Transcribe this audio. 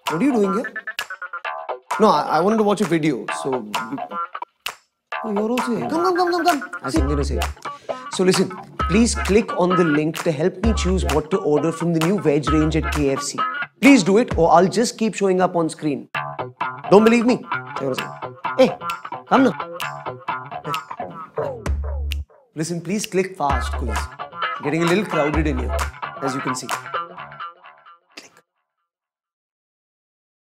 What are you doing here? No, I wanted to watch a video. So, oh, you're also here. Come. I think gonna say. So listen, please click on the link to help me choose what to order from the new veg range at KFC. Please do it, or I'll just keep showing up on screen. Don't believe me? Hey, come now. Listen, please click fast, because it's getting a little crowded in here, as you can see.